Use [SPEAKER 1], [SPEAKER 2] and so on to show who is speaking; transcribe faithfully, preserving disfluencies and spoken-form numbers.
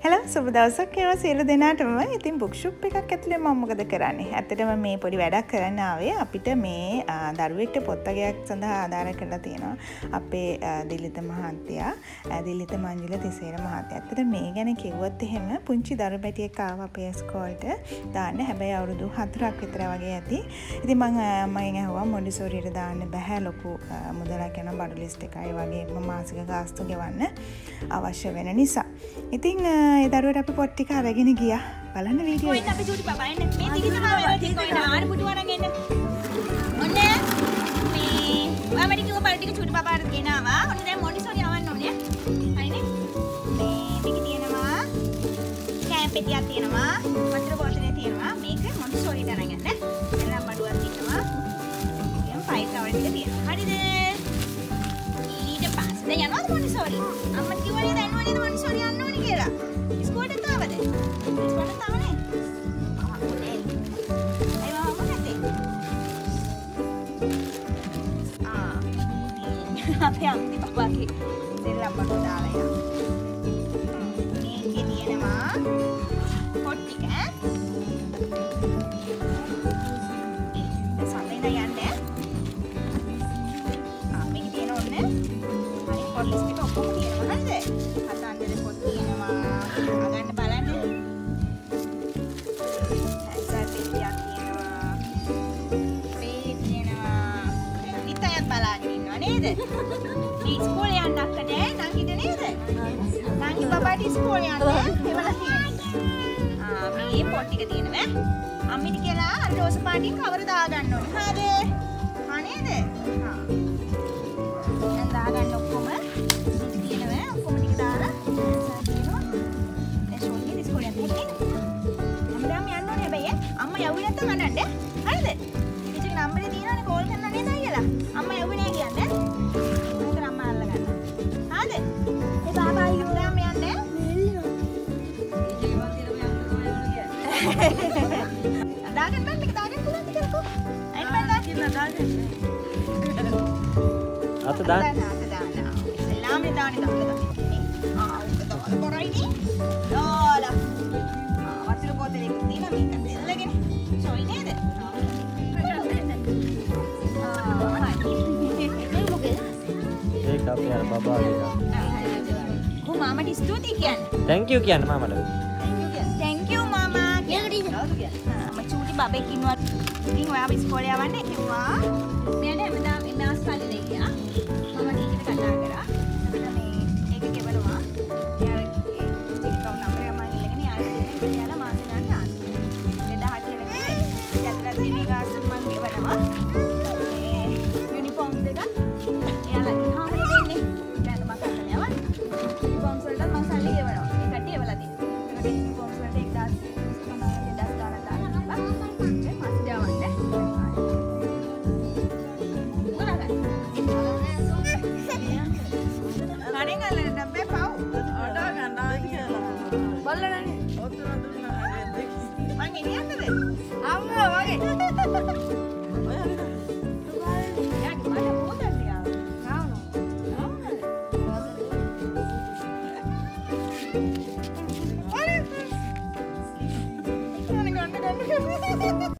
[SPEAKER 1] Hello සුබ දවසක් වේවා සියලු දෙනාටම. ඉතින් බුක් ෂොප් එකක් ඇතුලේ මම මොකද කරන්නේ? ඇත්තටම මේ පොඩි වැඩක් කරන්න ආවේ. අපිට මේ දරුවෙක්ට පොත් වගේක් සඳහා ආධාර කරලා තියෙනවා. අපේ දිලිත මහත්තයා, දිලිත මංජුල තිසේර මහත්තයා. ඇත්තට මේ ගැන කිව්වොත් එහෙම පුංචි දරු පැටියෙක් ආවා අපේ ස්කෝල්ට දාන්න. හැබැයි අවුරුදු හතරක් විතර වගේ ඇති. ඉතින් මම මගෙන් ඇහුවා මොන්ටිසෝරියට දාන්න බෑ, ලොකු මුදලක් යන බඩු ලිස්ට් එකයි වගේම මාසික ගාස්තු ගෙවන්න අවශ්‍ය වෙන නිසා. ඉතින් ඒ දරුවට අපි පොත් ටික අරගෙන ගියා. බලන්න වීඩියෝ එක.
[SPEAKER 2] කොහෙන්ද අපි චූටි බබා එන්න. මේ දිගින් මාව ටික කොහෙන්ද ආර පුටු අරන් එන්න. ඔන්න මේ ඔයා මට කිව්ව බල ටික චූටි බබාට ගෙනාවා. ඔන්න දැන් මොන්ටිසෝරි යවන්න ඕනේ. හරිනේ. මේ මේක තියෙනවා. කෑම් පෙට්ටියක් තියෙනවා. වතුර බෝතලේ තියෙනවා. මේක මොන්ටිසෝරිට අරන් යන්න. එළම් බඩුවක් තියෙනවා. දැන් ෆයිල් කවර් ටික තියෙනවා. හරිද? ඊට පස්සේ දැන් යනවාද මොන්ටිසෝරි? අම්මා කිව්වනේ දැන් නෝනේ මොන්ටිසෝරි යන්න ඕනේ කියලා. ඉස්කෝලේට ආවද? ඉස්කෝලේට ආවනේ. ආ කොනේ. ඒ මම මොකද? ආ අපේ අම්මි බබාගේ දෙල්ලම් බඩු දාලා යනවා. මේකේ තියෙනවා පොත් ටික. සමේන යන්නේ. ආ මේකේ තියෙන ඕනේ. හරි පොත් ලිස්ට් එක ඔක්කොම තියෙනවා නේද? කතන්දර පොත් තියෙනවා. අගන්න බලන්න. ඇසත් පිටියක් තියෙනවා. මේ තියෙනවා. අනිත් අයත් බලාගෙන ඉන්නවා නේද? මේ ඉස්කෝලේ යන්න අක්කට නංගිට නේද? නංගි බබාට ඉස්කෝලේ යන්න ඒවල තියෙනවා. ආ මේ පොත් ටික තියෙනවා. අම්මිට කියලා අර රෝස පාටින් කවර දාගන්න ඕනේ. හරිද? හා නේද? හා. දැන් දාගන්න ඔක්කොම තියෙනවා. ඔක්කොම ටික දාලා තියෙනවා. දැන් ෂෝල්ගේ ඉස්කෝලේ යන්න හැටි. හැමදාම යන්න ඕනේ හැබැයි අම්මා යව්වේ නැත්තම් අඬන්න. හරිද? ටීචර්ගේ නම්බරේ තියෙනවනේ කෝල් කරන්න නේද අයියලා? අම්මා යව්වේ නැහැ කියන්නේ. මොකද අම්මා අල්ලගන්න. හරිද? ඒ බාබා අයියෝ දාම යන්නේ. දාගන්න බෑ මේක දාගන්න පුළුවන් කියලාකෝ. අයින් බෑ කියලා දාගන්න.
[SPEAKER 3] අත දාන්න.
[SPEAKER 2] අත දාන්න. ඉස්ලාමේ දාන්නේ දාන්න. ආ උක දාලා කරයිනේ. දාලා. ආ වතුර බෝතලෙක තියෙන මේක දෙල්ලගෙන. සොයි නේද? ආ හරි. මොකද?
[SPEAKER 3] ඒක අපේ අර බබාගේ.
[SPEAKER 2] කො මාමට ස්තුතියි කියන්නේ.
[SPEAKER 3] thank you කියන්න මාමට.
[SPEAKER 2] thank you කියන්න. thank you මාමා. මම චූටි බබෙක් ඉන්නවා. ඉතින් ඔයාව ඉස්කෝලේ යවන්නේ කිව්වා. මෙයාට හැමදාම මේ මාස් කාලේ දෙයියා. මම ටීචර්ට කතා කරා. අපිට මේ ඒක ගෙවනවා. එයාගේ ටිකට් නම්බර් එක මම ඉල්ලගෙන යාළුවෙක් කියලා මාසෙ